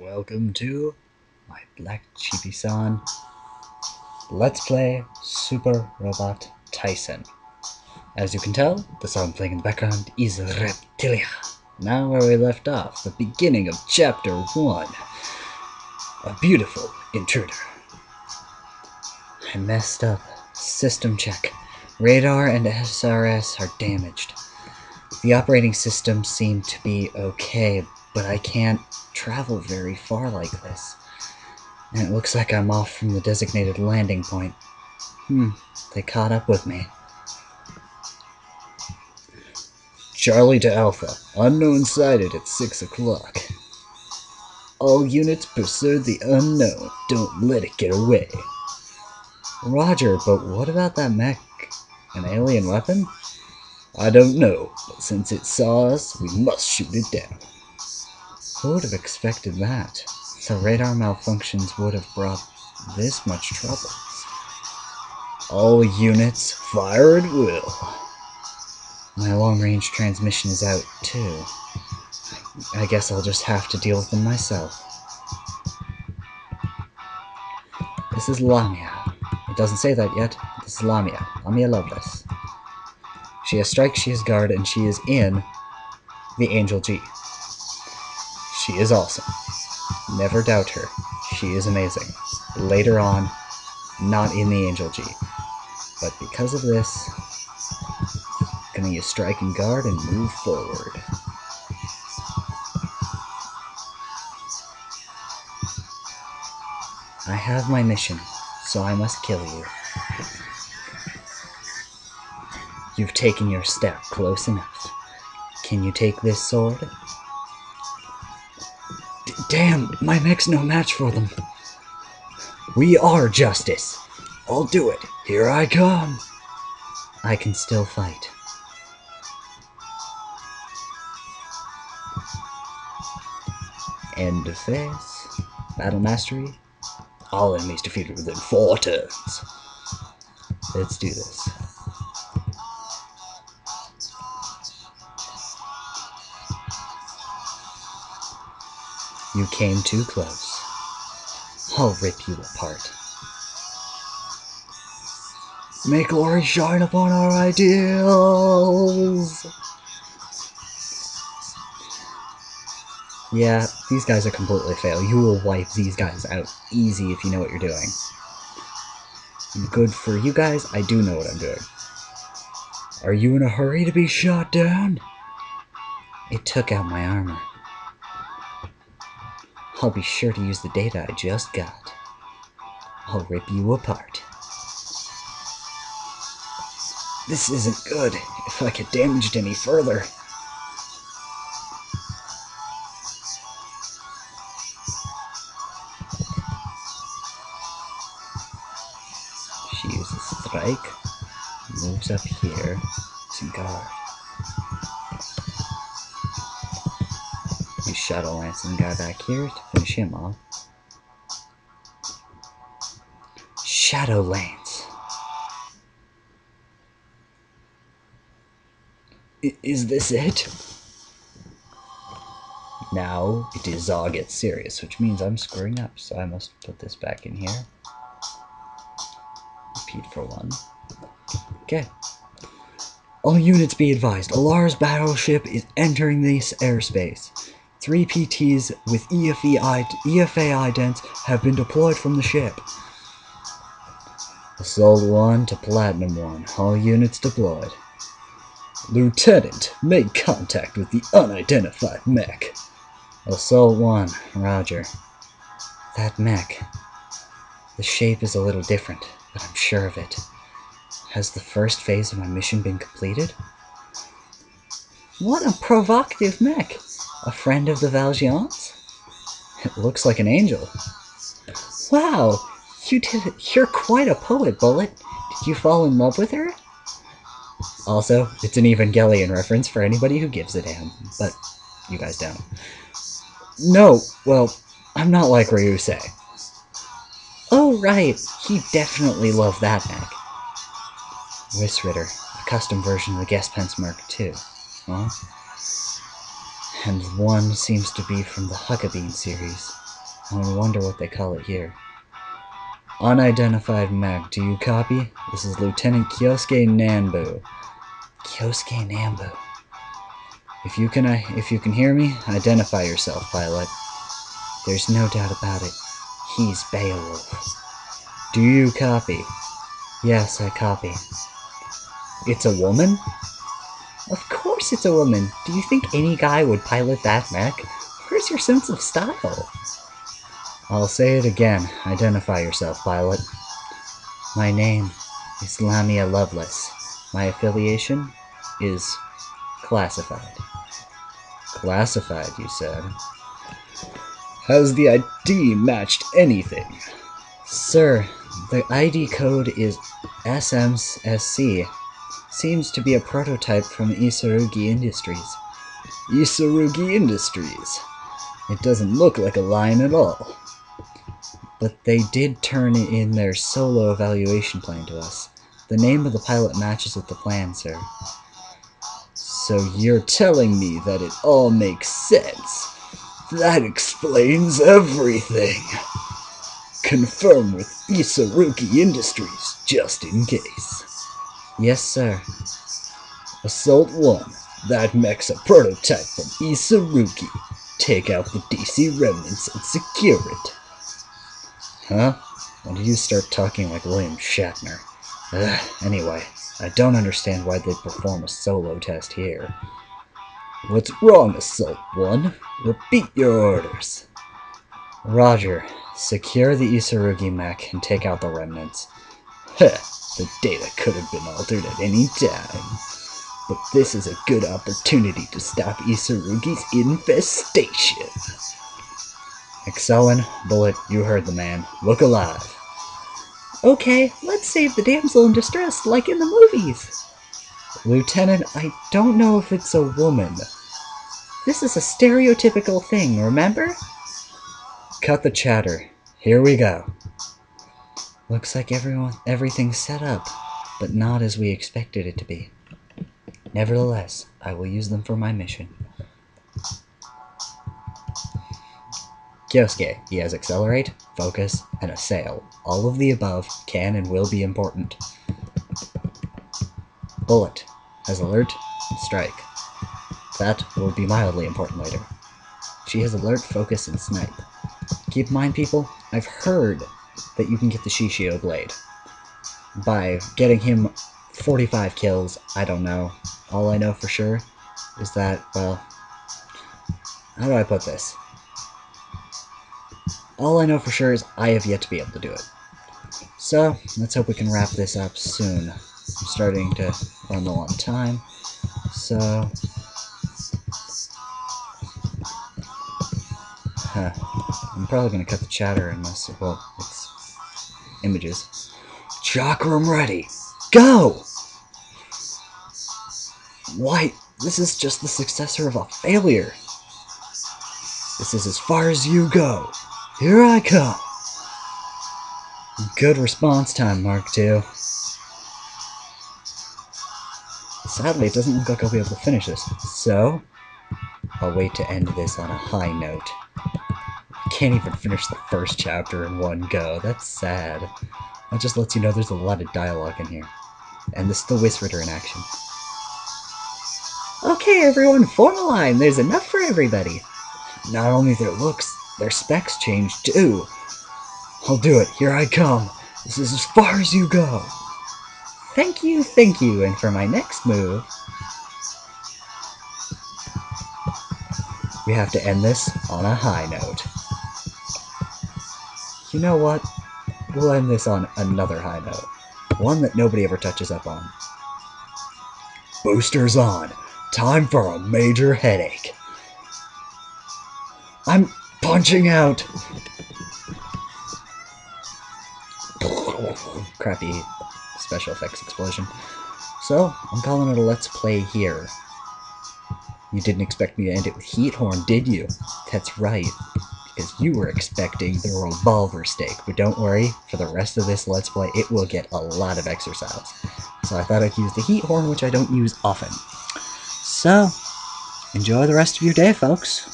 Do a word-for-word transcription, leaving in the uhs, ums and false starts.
welcome to my Blackchibisan Let's Play Super Robot Taisen. As you can tell, the song playing in the background is Reptilia. Now where we left off, the beginning of Chapter one. A beautiful intruder. I messed up. System check. Radar and S R S are damaged. The operating systems seem to be okay, but I can't travel very far like this. And it looks like I'm off from the designated landing point. Hmm, they caught up with me. Charlie to Alpha. Unknown sighted at six o'clock. All units pursue the unknown. Don't let it get away. Roger, but what about that mech? An alien weapon? I don't know, but since it saw us, we must shoot it down. Who would have expected that? The radar malfunctions would have brought this much trouble. All units, fire at will. My long-range transmission is out, too. I guess I'll just have to deal with them myself. This is Lamia. It doesn't say that yet. This is Lamia. Lamia Loveless. She has strike, she has guard, and she is in the Angel G. She is awesome. Never doubt her. She is amazing. Later on, not in the Angel G. But because of this, I'm gonna use strike and guard and move forward. I have my mission, so I must kill you. You've taken your step close enough. Can you take this sword? D damn, my mech's no match for them. We are justice. I'll do it. Here I come. I can still fight. End of phase. Battle mastery. All enemies defeated within four turns. Let's do this. You came too close. I'll rip you apart. May glory shine upon our ideals! Yeah, these guys are completely fail. You will wipe these guys out easy if you know what you're doing. Good for you guys, I do know what I'm doing. Are you in a hurry to be shot down? It took out my armor. I'll be sure to use the data I just got. I'll rip you apart. This isn't good. If I get damaged any further. She uses strike, moves up here, using guard. We Shadow Lance and guy back here to finish him off. Shadow Lance. I is this it? Now it is all get serious, which means I'm screwing up, so I must put this back in here. Repeat for one. Okay. All units be advised, Alar's battleship is entering this airspace. Three P Ts with E F A idents have been deployed from the ship. Assault one to Platinum one. All units deployed. Lieutenant, make contact with the unidentified mech. Assault one, roger. That mech. The shape is a little different, but I'm sure of it. Has the first phase of my mission been completed? What a provocative mech! A friend of the vouches? It looks like an angel. Wow! You did it. You're quite a poet, Bullet. Did you fall in love with her? Also, it's an Evangelion reference for anybody who gives a damn, but you guys don't. No, well, I'm not like Ryusei. Oh right, he definitely loved that mech. Wissritter, a custom version of the Guest Mark two. Huh? And one seems to be from the Huckabee series. I wonder what they call it here. Unidentified mech, do you copy? This is Lieutenant Kyosuke Nanbu. Kyosuke Nanbu. If you can, uh, if you can hear me, identify yourself, pilot. There's no doubt about it. He's Beowulf. Do you copy? Yes, I copy. It's a woman? Of course it's a woman. Do you think any guy would pilot that mech? Where's your sense of style? I'll say it again. Identify yourself, pilot. My name is Lamia Loveless. My affiliation is classified. Classified, you said. Has the I D matched anything? Sir, the I D code is S M S C. Seems to be a prototype from Isarugi Industries. Isarugi Industries? It doesn't look like a line at all. But they did turn in their solo evaluation plan to us. The name of the pilot matches with the plan, sir. So you're telling me that it all makes sense? That explains everything. Confirm with Isarugi Industries, just in case. Yes, sir. Assault one. That mech's a prototype from Isarugi. Take out the D C remnants and secure it. Huh? When did you start talking like William Shatner? Ugh, anyway, I don't understand why they'd perform a solo test here. What's wrong, Assault one? Repeat your orders. Roger. Secure the Isarugi mech and take out the remnants. Heh, the data could have been altered at any time. But this is a good opportunity to stop Isarugi's infestation. Excelin, Bullet, you heard the man. Look alive. Okay, let's save the damsel in distress like in the movies. Lieutenant, I don't know if it's a woman. This is a stereotypical thing, remember? Cut the chatter. Here we go. Looks like everyone, everything's set up, but not as we expected it to be. Nevertheless, I will use them for my mission. Kyosuke, he has Accelerate, Focus, and Assail. All of the above can and will be important. Bullet has Alert, Strike. That will be mildly important later. She has Alert, Focus, and Snipe. Keep in mind, people, I've heard that you can get the Shishio Blade. By getting him forty-five kills, I don't know. All I know for sure is that, well, how do I put this? All I know for sure is I have yet to be able to do it. So, let's hope we can wrap this up soon. I'm starting to run low on time, so... Huh. I'm probably going to cut the chatter unless, well, it's images. Chakram ready! Go! Why, this is just the successor of a failure. This is as far as you go. Here I come. Good response time, Mark two. Sadly, it doesn't look like I'll be able to finish this, so I'll wait to end this on a high note. I can't even finish the first chapter in one go. That's sad. That just lets you know there's a lot of dialogue in here. And this is the Whisritter in action. Okay, everyone, form a line. There's enough for everybody. Not only their looks, their specs change too. I'll do it. Here I come. This is as far as you go. Thank you, thank you. And for my next move, we have to end this on a high note. You know what? We'll end this on another high note. One that nobody ever touches up on. Boosters on. Time for a major headache. I'm punching out. Crappy special effects explosion. So, I'm calling it a let's play here. You didn't expect me to end it with Heat Horn, did you? That's right. Because you were expecting the revolver stake. But don't worry, for the rest of this let's play, it will get a lot of exercise. So I thought I'd use the Heat Horn, which I don't use often. So, enjoy the rest of your day, folks.